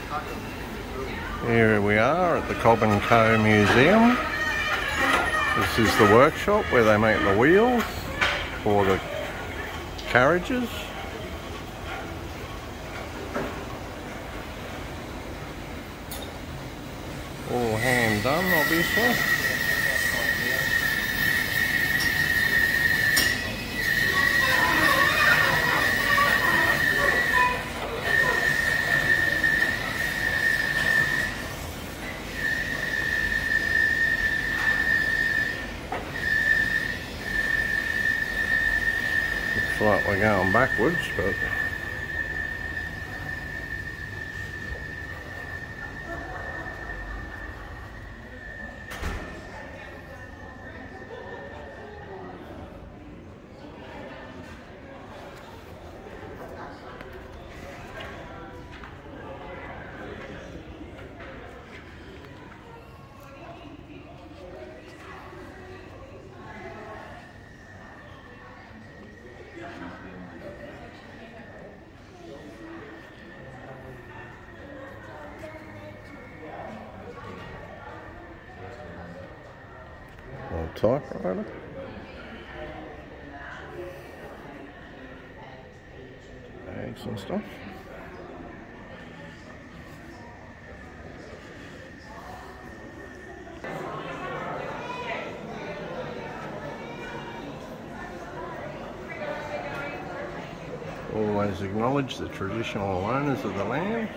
Here we are at the Cobb Co Museum. This is the workshop where they make the wheels for the carriages. All hand done, obviously. Looks like we're going backwards, but typewriter. Bags and stuff. Always acknowledge the traditional owners of the land.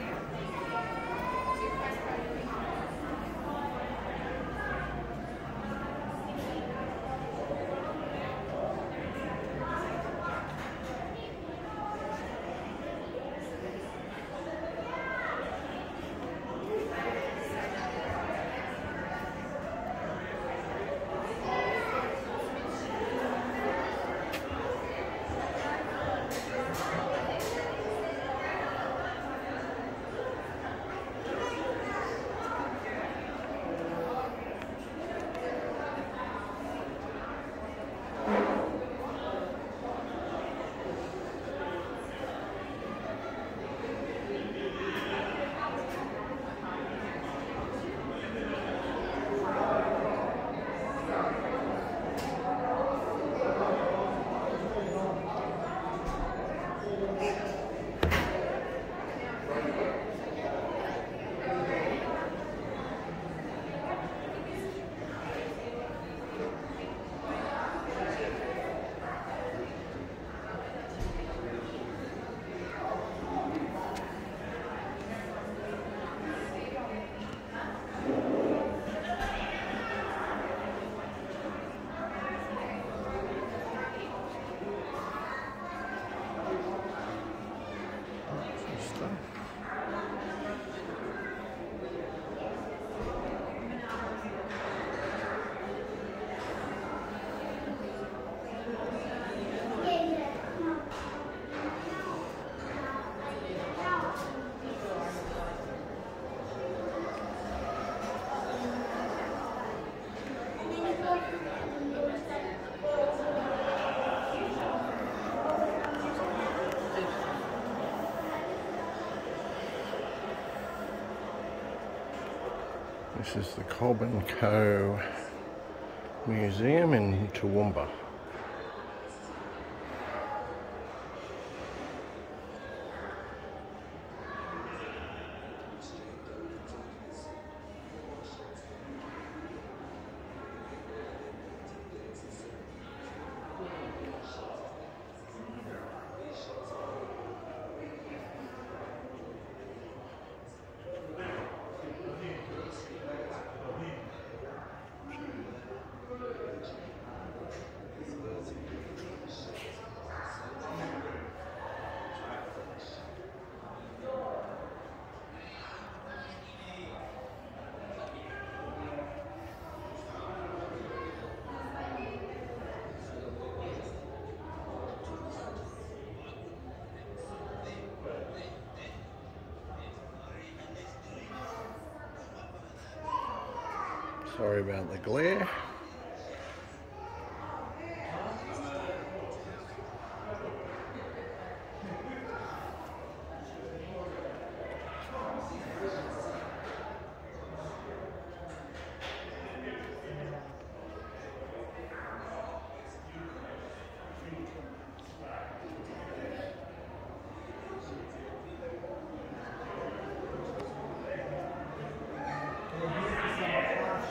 This is the Cobb Co Museum in Toowoomba. Sorry about the glare.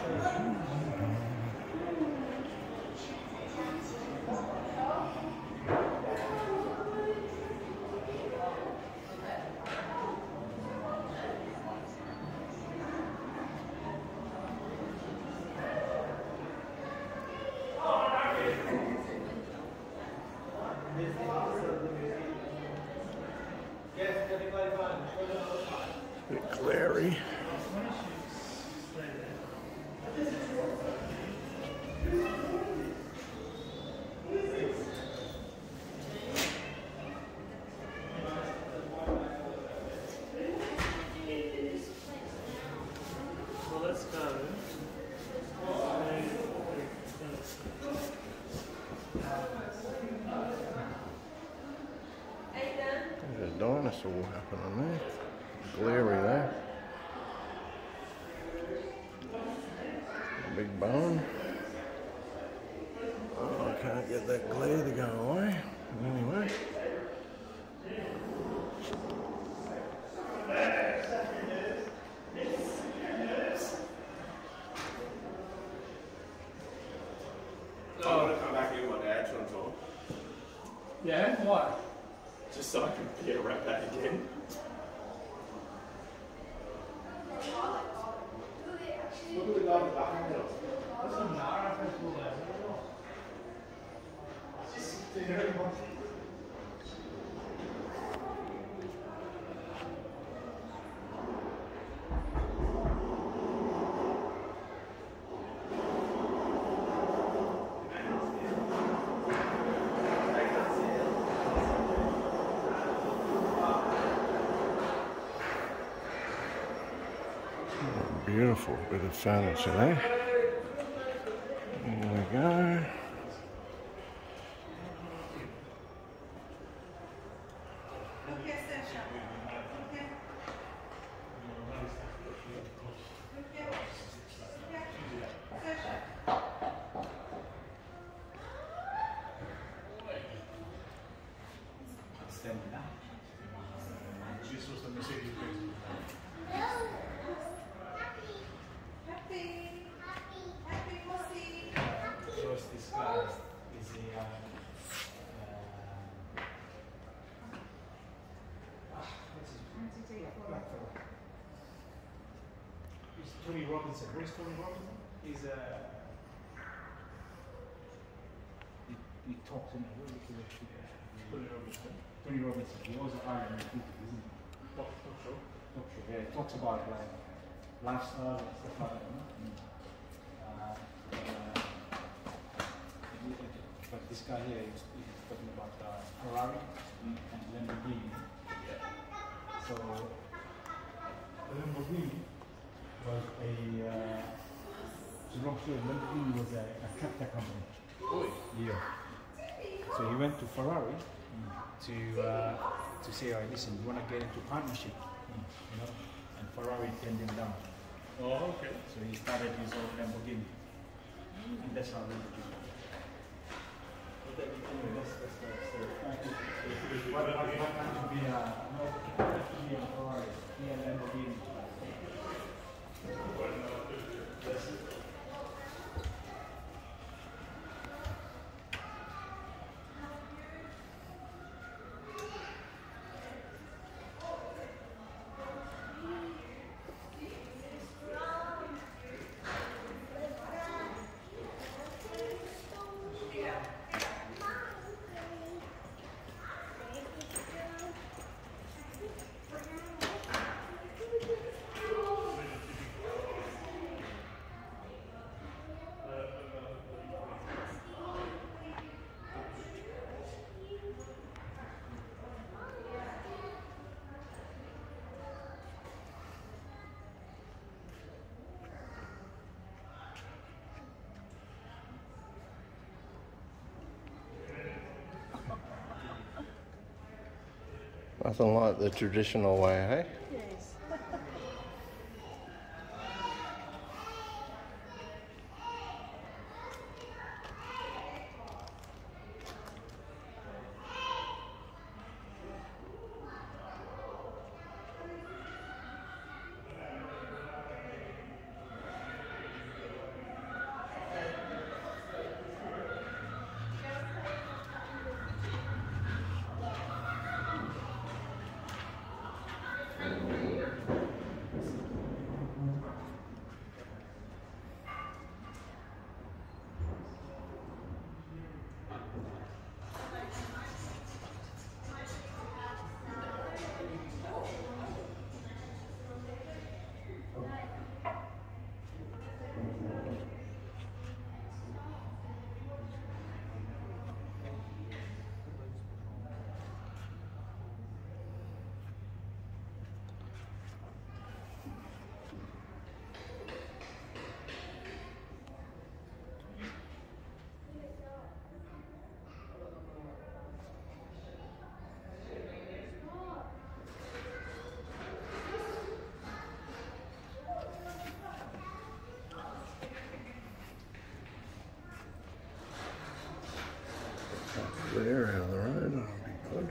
Bit glary. Well, let's go. There's a dinosaur happening there. Glary there. Big bone. Oh, I can't get that glare to go away. Anyway. I want to come back in one day, actually, on tour. Yeah, why? Just so I can get around that again. Look at the guy in the back of it. That's a Nara festival there. Beautiful bit of furniture there. Here we go. This guy is a It's Tony Robinson. Where's Tony Robinson? He's he talks in Tony Robinson. Tony Robinson. He was an Ireland speaker, isn't he? Talk show. Talk show. Yeah, he talks about like lifestyle and stuff like that. But this guy here is talking about Ferrari and Lamborghini. So Lamborghini was Lamborghini was a tractor company. Oh yeah. So he went to Ferrari to say, "Oh, listen, you want to get into partnership, you know?" And Ferrari turned him down. Oh, okay. So he started his own Lamborghini, and that's how Lamborghini. Anyway, that's what to be a Ferrari, be a Lamborghini. Nothing like the traditional way, hey? Yes. there out of the road, that'll be good.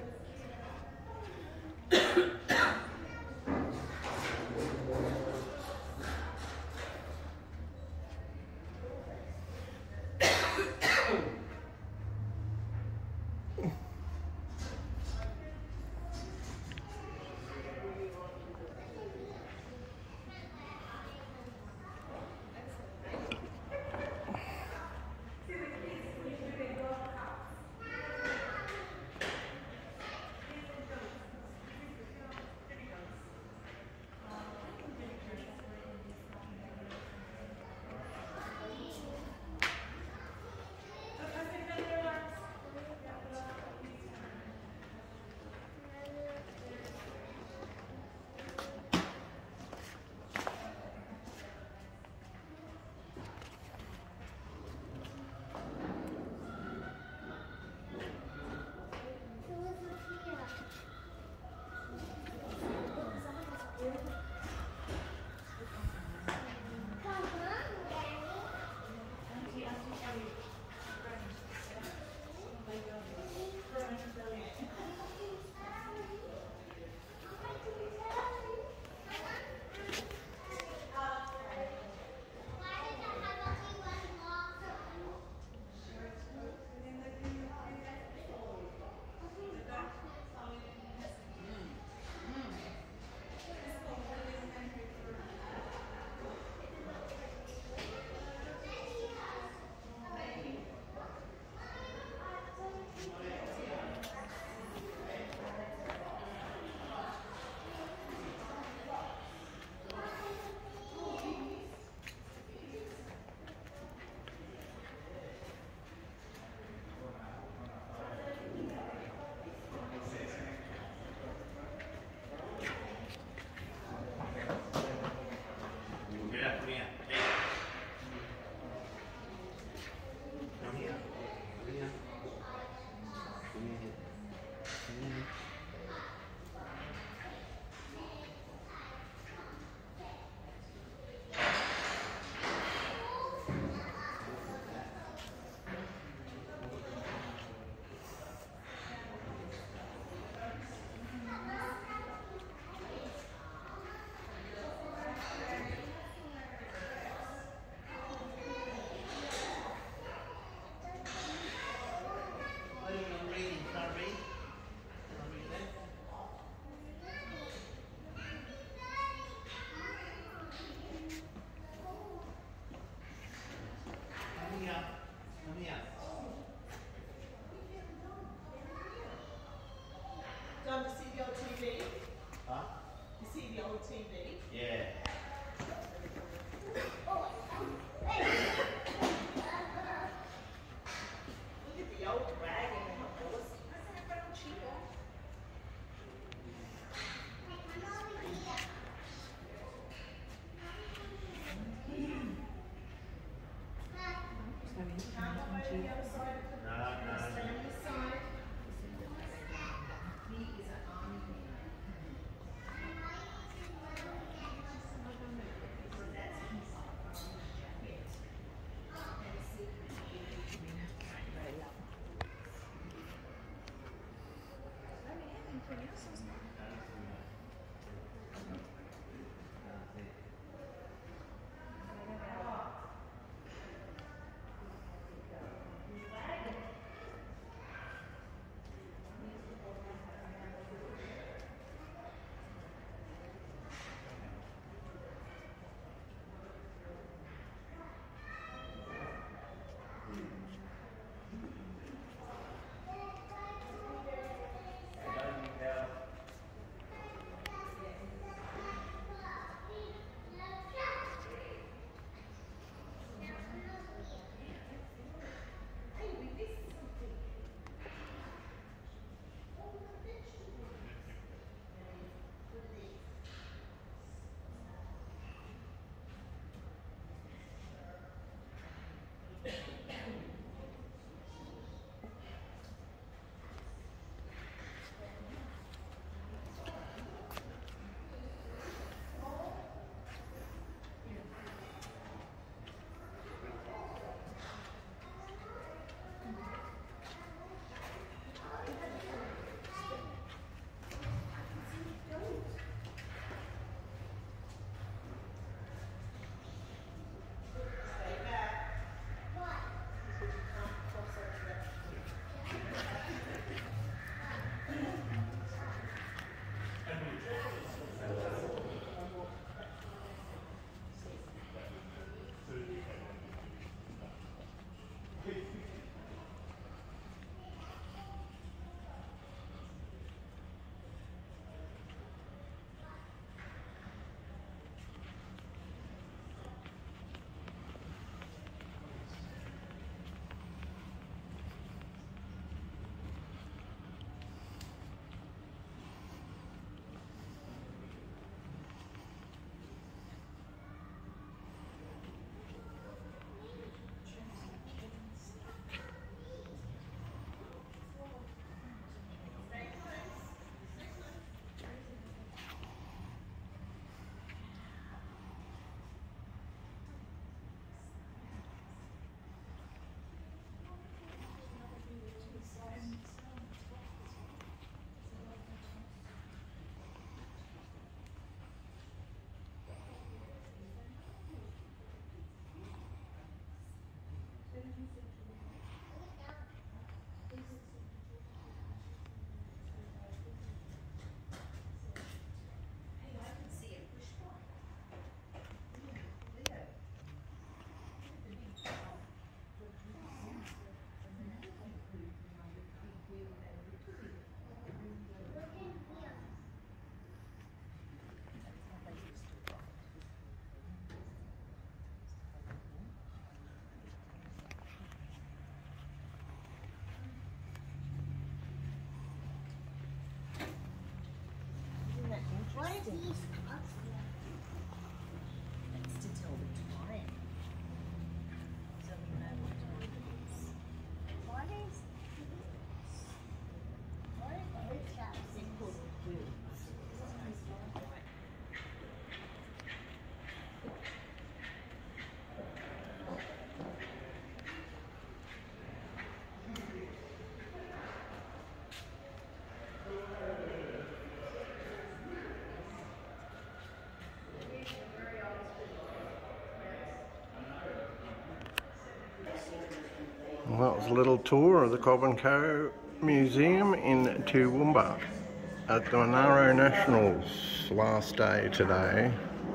Well, that was a little tour of the Cobb Co Museum in Toowoomba at the Monaro Nationals last day today.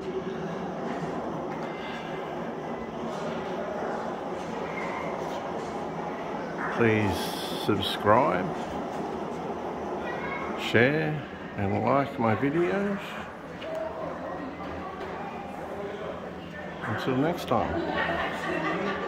Please subscribe, share and like my videos. Until next time.